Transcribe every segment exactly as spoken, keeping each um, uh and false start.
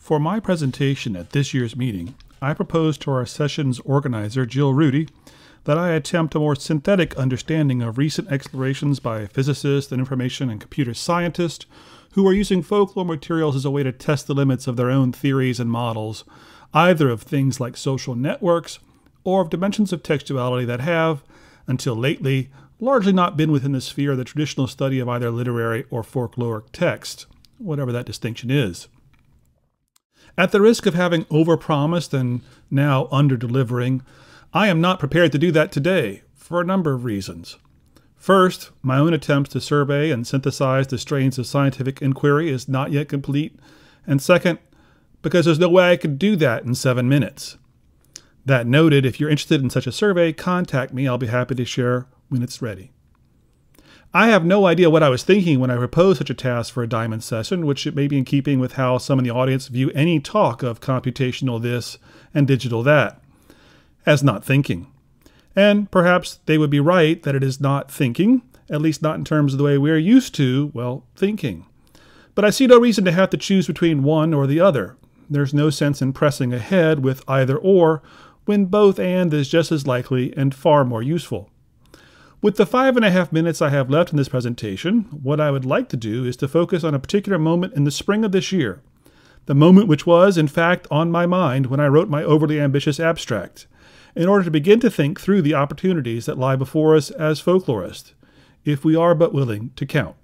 For my presentation at this year's meeting, I proposed to our session's organizer, Jill Rudy, that I attempt a more synthetic understanding of recent explorations by physicists and information and computer scientists who are using folklore materials as a way to test the limits of their own theories and models, either of things like social networks or of dimensions of textuality that have, until lately, largely not been within the sphere of the traditional study of either literary or folkloric text, whatever that distinction is. At the risk of having overpromised and now under-delivering, I am not prepared to do that today, for a number of reasons. First, my own attempts to survey and synthesize the strains of scientific inquiry is not yet complete, and second, because there's no way I could do that in seven minutes. That noted, if you're interested in such a survey, contact me. I'll be happy to share when it's ready. I have no idea what I was thinking when I proposed such a task for a diamond session, which may be in keeping with how some in the audience view any talk of computational this and digital that, as not thinking. And perhaps they would be right that it is not thinking, at least not in terms of the way we are used to, well, thinking. But I see no reason to have to choose between one or the other. There's no sense in pressing ahead with either or, when both and is just as likely and far more useful. With the five and a half minutes I have left in this presentation, what I would like to do is to focus on a particular moment in the spring of this year, the moment which was, in fact, on my mind when I wrote my overly ambitious abstract, in order to begin to think through the opportunities that lie before us as folklorists, if we are but willing to count.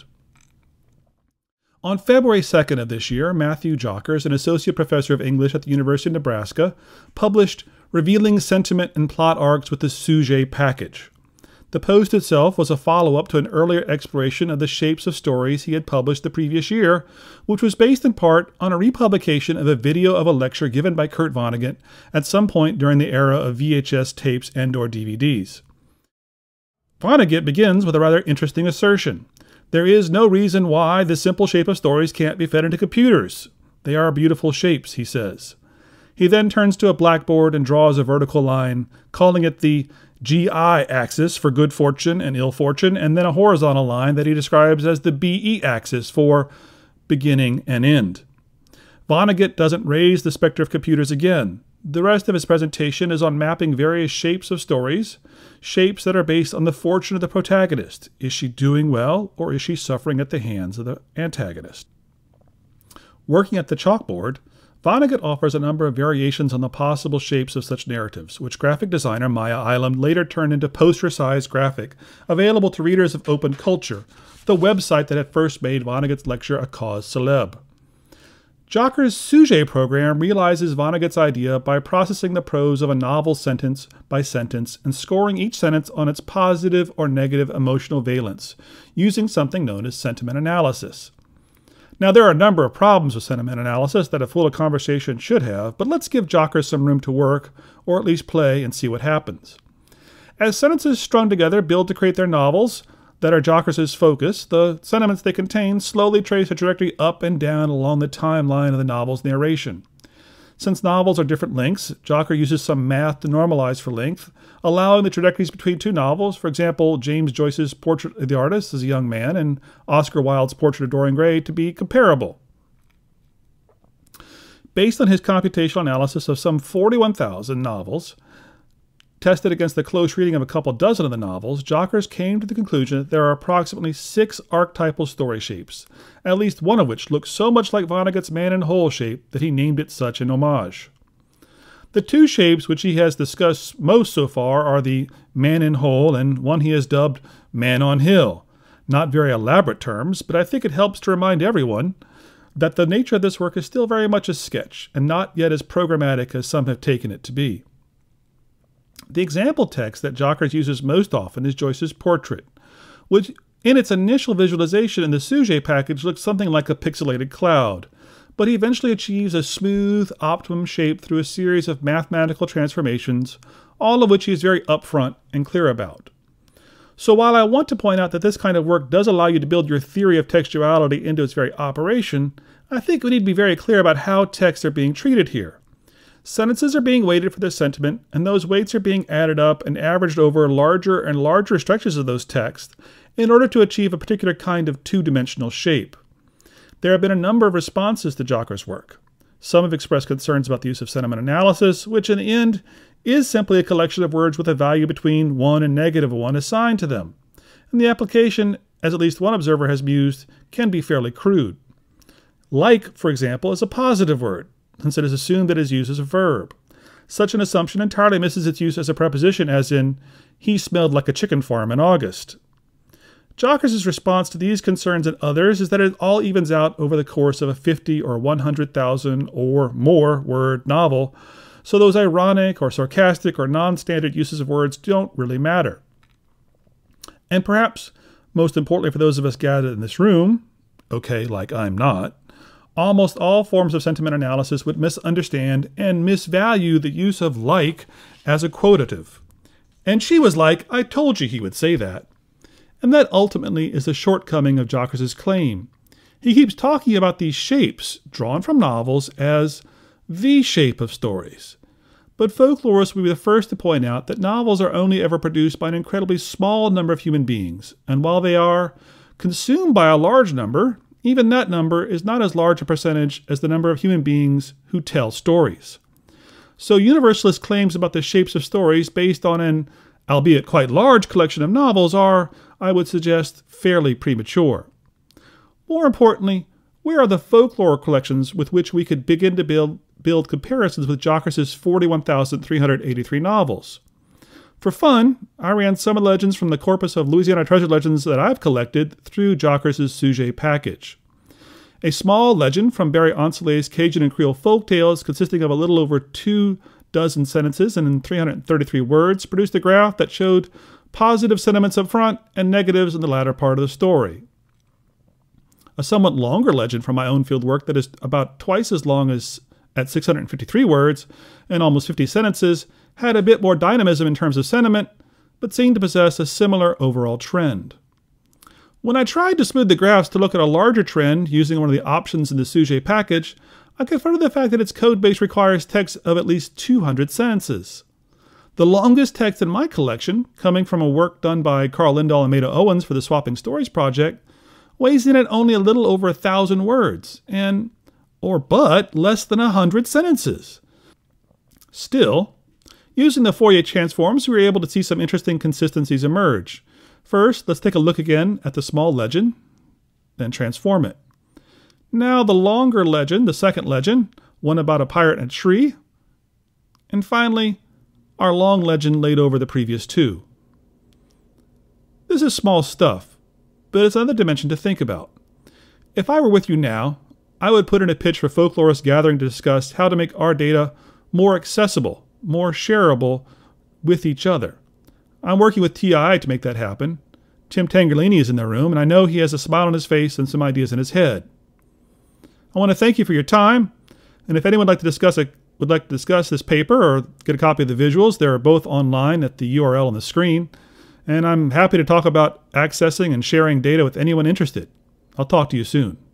On February second of this year, Matthew Jockers, an associate professor of English at the University of Nebraska, published Revealing Sentiment and Plot Arcs with the Sujet Package. The post itself was a follow-up to an earlier exploration of the shapes of stories he had published the previous year, which was based in part on a republication of a video of a lecture given by Kurt Vonnegut at some point during the era of V H S tapes and or D V Ds. Vonnegut begins with a rather interesting assertion. There is no reason why the simple shape of stories can't be fed into computers. They are beautiful shapes, he says. He then turns to a blackboard and draws a vertical line, calling it the G I axis for good fortune and ill fortune, and then a horizontal line that he describes as the B E axis for beginning and end. Vonnegut doesn't raise the specter of computers again. The rest of his presentation is on mapping various shapes of stories, shapes that are based on the fortune of the protagonist. Is she doing well, or is she suffering at the hands of the antagonist? Working at the chalkboard, Vonnegut offers a number of variations on the possible shapes of such narratives, which graphic designer Maya Island later turned into poster-sized graphic, available to readers of Open Culture, the website that had first made Vonnegut's lecture a cause célèbre. Jockers' Sujet program realizes Vonnegut's idea by processing the prose of a novel sentence by sentence and scoring each sentence on its positive or negative emotional valence, using something known as sentiment analysis. Now, there are a number of problems with sentiment analysis that a fuller conversation should have, but let's give Jockers some room to work, or at least play, and see what happens. As sentences strung together build to create their novels that are Jockers' focus, the sentiments they contain slowly trace a trajectory up and down along the timeline of the novel's narration. Since novels are different lengths, Jocker uses some math to normalize for length, allowing the trajectories between two novels, for example, James Joyce's Portrait of the Artist as a Young Man and Oscar Wilde's Portrait of Dorian Gray, to be comparable. Based on his computational analysis of some forty-one thousand novels, tested against the close reading of a couple dozen of the novels, Jockers came to the conclusion that there are approximately six archetypal story shapes, at least one of which looks so much like Vonnegut's man-in-whole shape that he named it such an homage. The two shapes which he has discussed most so far are the man-in-whole and one he has dubbed man-on-hill. Not very elaborate terms, but I think it helps to remind everyone that the nature of this work is still very much a sketch, and not yet as programmatic as some have taken it to be. The example text that Jockers uses most often is Joyce's Portrait, which in its initial visualization in the Sujet package looks something like a pixelated cloud, but he eventually achieves a smooth, optimum shape through a series of mathematical transformations, all of which he is very upfront and clear about. So while I want to point out that this kind of work does allow you to build your theory of textuality into its very operation, I think we need to be very clear about how texts are being treated here. Sentences are being weighted for their sentiment, and those weights are being added up and averaged over larger and larger stretches of those texts in order to achieve a particular kind of two-dimensional shape. There have been a number of responses to Jockers' work. Some have expressed concerns about the use of sentiment analysis, which in the end is simply a collection of words with a value between one and negative one assigned to them. And the application, as at least one observer has mused, can be fairly crude. Like, for example, is a positive word, since it is assumed that it is used as a verb. Such an assumption entirely misses its use as a preposition, as in, he smelled like a chicken farm in August. Jockers' response to these concerns and others is that it all evens out over the course of a fifty or one hundred thousand or more word novel, so those ironic or sarcastic or non-standard uses of words don't really matter. And perhaps, most importantly for those of us gathered in this room, okay, like I'm not, almost all forms of sentiment analysis would misunderstand and misvalue the use of like as a quotative. And she was like, I told you he would say that. And that ultimately is the shortcoming of Jockers' claim. He keeps talking about these shapes drawn from novels as the shape of stories. But folklorists will be the first to point out that novels are only ever produced by an incredibly small number of human beings, and while they are consumed by a large number, even that number is not as large a percentage as the number of human beings who tell stories. So universalist claims about the shapes of stories based on an, albeit quite large, collection of novels are, I would suggest, fairly premature. More importantly, where are the folklore collections with which we could begin to build, build comparisons with Jockers' forty-one thousand three hundred eighty-three novels? For fun, I ran some of the legends from the corpus of Louisiana treasure legends that I've collected through Jockers' Sujet package. A small legend from Barry Onselet's Cajun and Creole folk tales consisting of a little over two dozen sentences and in three hundred thirty-three words produced a graph that showed positive sentiments up front and negatives in the latter part of the story. A somewhat longer legend from my own field work that is about twice as long as at six hundred fifty-three words and almost fifty sentences had a bit more dynamism in terms of sentiment, but seemed to possess a similar overall trend. When I tried to smooth the graphs to look at a larger trend using one of the options in the Sujet package, I confronted the fact that its code base requires text of at least two hundred sentences. The longest text in my collection, coming from a work done by Carl Lindahl and Maida Owens for the Swapping Stories project, weighs in at only a little over a thousand words, and, or but, less than a hundred sentences. Still, using the Fourier transforms, we were able to see some interesting consistencies emerge. First, let's take a look again at the small legend, then transform it. Now the longer legend, the second legend, one about a pirate and a tree, and finally, our long legend laid over the previous two. This is small stuff, but it's another dimension to think about. If I were with you now, I would put in a pitch for folklorists gathering to discuss how to make our data more accessible, more shareable with each other. I'm working with T I to make that happen. Tim Tangerlini is in the room, and I know he has a smile on his face and some ideas in his head. I want to thank you for your time, and if anyone would like to discuss a would like to discuss this paper or get a copy of the visuals, they're both online at the U R L on the screen, and I'm happy to talk about accessing and sharing data with anyone interested. I'll talk to you soon.